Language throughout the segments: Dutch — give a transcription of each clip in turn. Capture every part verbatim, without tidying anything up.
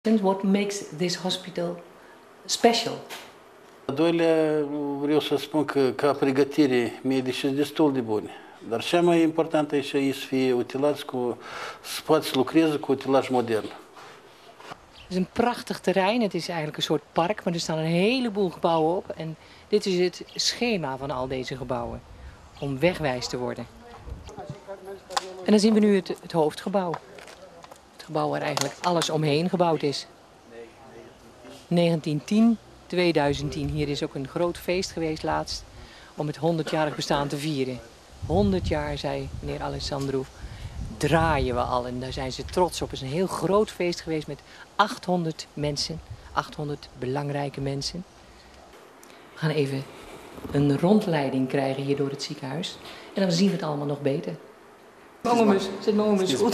What makes this hospital special? Al doilea, vreau să spun că ca pregătire medici sunt destul de bune. Dar cea mai importantă e să fie utilați cu, să poată să lucreze cu utilaj modern. Het is een prachtig terrein, het is eigenlijk een soort park, maar er staan een heleboel gebouwen op. En dit is het schema van al deze gebouwen, om wegwijs te worden. En dan zien we nu het, het hoofdgebouw. Het gebouw waar eigenlijk alles omheen gebouwd is. negentien tien, tweeduizend tien. Hier is ook een groot feest geweest laatst om het honderdjarig bestaan te vieren. honderd jaar, zei meneer Alessandro, draaien we al en daar zijn ze trots op. Het is een heel groot feest geweest met achthonderd mensen, achthonderd belangrijke mensen. We gaan even een rondleiding krijgen hier door het ziekenhuis en dan zien we het allemaal nog beter. Mongemus, zit Mongemus goed?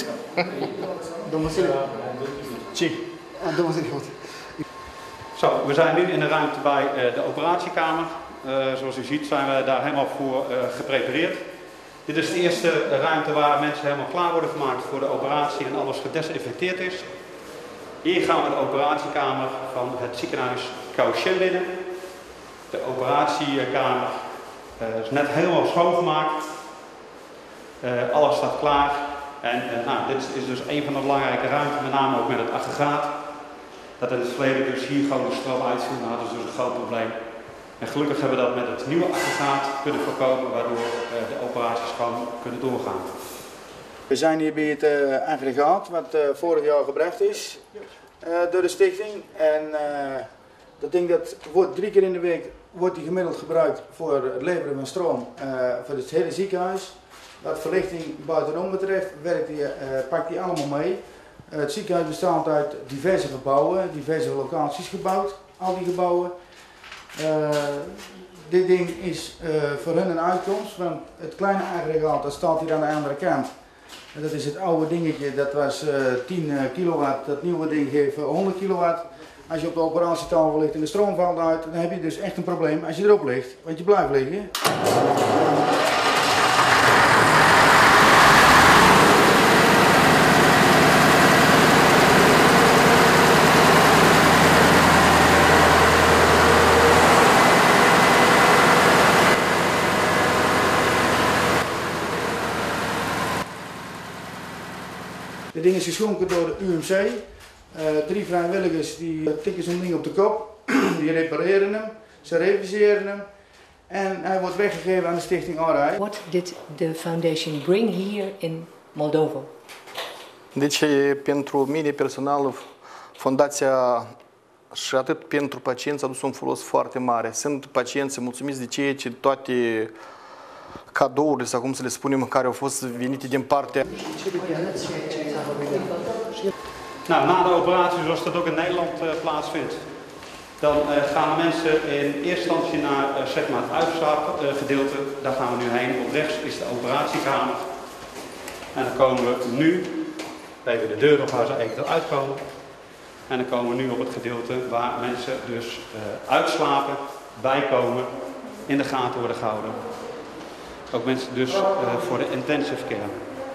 Zo, we zijn nu in de ruimte bij uh, de operatiekamer. Uh, zoals u ziet zijn we daar helemaal voor uh, geprepareerd. Dit is de eerste ruimte waar mensen helemaal klaar worden gemaakt voor de operatie en alles gedesinfecteerd is. Hier gaan we de operatiekamer van het ziekenhuis Cauchet binnen. De operatiekamer uh, is net helemaal schoongemaakt. Uh, alles staat klaar. En uh, nou, dit is dus een van de belangrijke ruimten, met name ook met het aggregaat. Dat in het verleden dus hier gewoon de stroom uitviel, nou, dat is dus een groot probleem. En gelukkig hebben we dat met het nieuwe aggregaat kunnen voorkomen, waardoor uh, de operaties gewoon kunnen doorgaan. We zijn hier bij het uh, aggregaat wat uh, vorig jaar gebracht is uh, door de stichting. En uh, dat ding dat wordt drie keer in de week wordt die gemiddeld gebruikt voor het leveren van stroom uh, voor het hele ziekenhuis. Wat verlichting buitenom betreft werkt die, uh, pakt die allemaal mee. Uh, het ziekenhuis bestaat uit diverse gebouwen, diverse locaties gebouwd, al die gebouwen. Uh, dit ding is uh, voor hun een uitkomst, want het kleine aggregaat dat staat hier aan de andere kant. En dat is het oude dingetje, dat was uh, tien kilowatt, dat nieuwe ding geeft honderd kilowatt. Als je op de operatietafel ligt en de stroom valt uit, dan heb je dus echt een probleem als je erop ligt, want je blijft liggen. Dit ding is geschonken door de U M C. Uh, drie vrijwilligers die tikken zo'n ding op de kop, die repareren hem, ze reviseren hem en hij wordt weggegeven aan de stichting A R I. What did the foundation bring here in Moldova? Deci, pentru mine personal, fundația și atât pentru pacienți a adus un folos foarte mare. Sunt pacienți mulțumiți de ceea ce toate cadourile, sau cum să le spunem, care au fost venite din partea. Nou, na de operatie, zoals dat ook in Nederland uh, plaatsvindt, dan uh, gaan de mensen in eerste instantie naar uh, zeg maar het uitslaapgedeelte. Uh, Daar gaan we nu heen. Op rechts is de operatiekamer. En dan komen we nu, even de deur op waar ze eventueel uitkomen. En dan komen we nu op het gedeelte waar mensen dus uh, uitslapen, bijkomen, in de gaten worden gehouden. Ook mensen dus uh, voor de intensive care.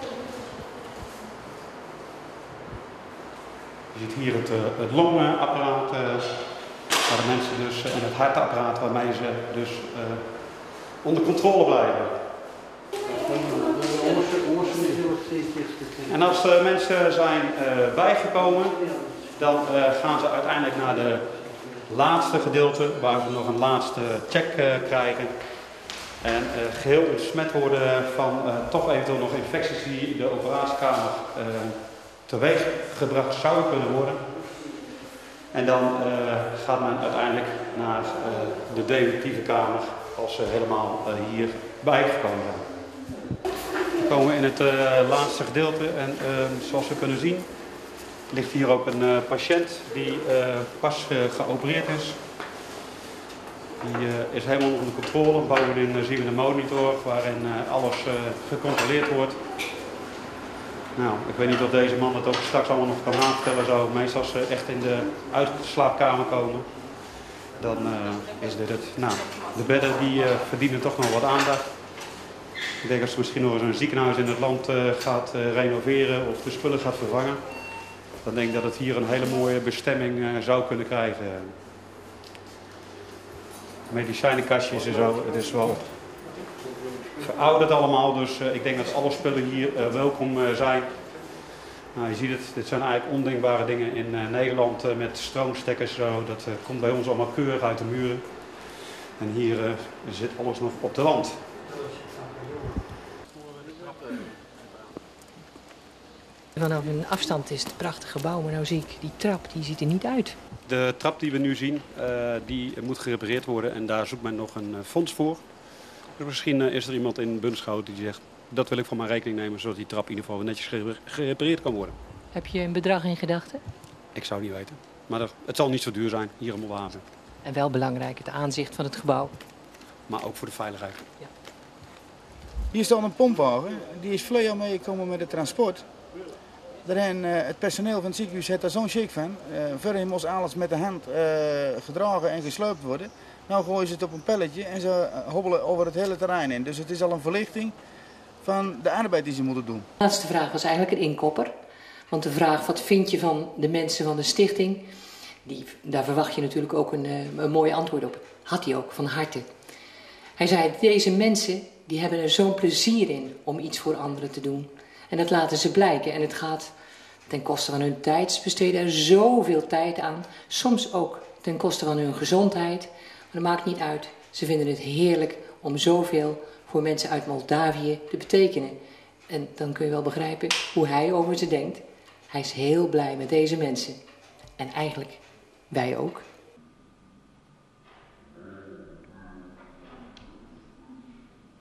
Je ziet hier het, uh, het longapparaat, uh, waar de mensen dus, uh, en het hartapparaat waarmee ze dus uh, onder controle blijven. En als de mensen zijn uh, bijgekomen, dan uh, gaan ze uiteindelijk naar de laatste gedeelte, waar ze nog een laatste check uh, krijgen. En uh, geheel ontsmet worden van uh, toch eventueel nog infecties die de operatiekamer uh, teweeg gebracht zouden kunnen worden. En dan uh, gaat men uiteindelijk naar uh, de definitieve kamer als ze helemaal uh, hier bijgekomen zijn. Dan komen we in het uh, laatste gedeelte en uh, zoals we kunnen zien ligt hier ook een uh, patiënt die uh, pas uh, geopereerd is. Die uh, is helemaal onder controle. Bovendien uh, zien we een monitor waarin uh, alles uh, gecontroleerd wordt. Nou, ik weet niet of deze man het ook straks allemaal nog kan aanvertellen. Zo. Meestal als ze echt in de uitslaapkamer komen, dan uh, is dit het. Nou, de bedden die uh, verdienen toch nog wat aandacht. Ik denk als ze misschien nog eens een ziekenhuis in het land uh, gaat uh, renoveren of de spullen gaat vervangen. dan denk ik dat het hier een hele mooie bestemming uh, zou kunnen krijgen. Medicijnenkastjes en zo, het is wel verouderd allemaal, dus uh, ik denk dat alle spullen hier uh, welkom uh, zijn. Nou, je ziet het, dit zijn eigenlijk ondenkbare dingen in uh, Nederland uh, met stroomstekkers. Zo. Dat uh, komt bij ons allemaal keurig uit de muren. En hier uh, zit alles nog op de wand. Vanaf een afstand is het een prachtig gebouw, maar nou zie ik die trap, die ziet er niet uit. De trap die we nu zien, uh, die moet gerepareerd worden en daar zoekt men nog een uh, fonds voor. Dus misschien uh, is er iemand in Bunschoten die zegt, dat wil ik voor mijn rekening nemen, zodat die trap in ieder geval netjes gerepareerd kan worden. Heb je een bedrag in gedachten? Ik zou het niet weten, maar er, het zal niet zo duur zijn hier in Moldavië. En wel belangrijk, het aanzicht van het gebouw. Maar ook voor de veiligheid. Ja. Hier staat een pompwagen, die is vlug al meegekomen met het transport. Daarin, uh, het personeel van het ziekenhuis heeft daar zo'n schik van. Uh, Voorheen moest alles met de hand uh, gedragen en gesloopt worden. Nu gooien ze het op een pelletje en ze hobbelen over het hele terrein in. Dus het is al een verlichting van de arbeid die ze moeten doen. De laatste vraag was eigenlijk een inkopper. Want de vraag, wat vind je van de mensen van de stichting? Die, daar verwacht je natuurlijk ook een, een mooi antwoord op. Had hij ook, van harte. Hij zei, deze mensen die hebben er zo'n plezier in om iets voor anderen te doen. En dat laten ze blijken. En het gaat ten koste van hun tijd. Ze besteden er zoveel tijd aan. Soms ook ten koste van hun gezondheid. Maar dat maakt niet uit. Ze vinden het heerlijk om zoveel voor mensen uit Moldavië te betekenen. En dan kun je wel begrijpen hoe hij over ze denkt. Hij is heel blij met deze mensen. En eigenlijk wij ook.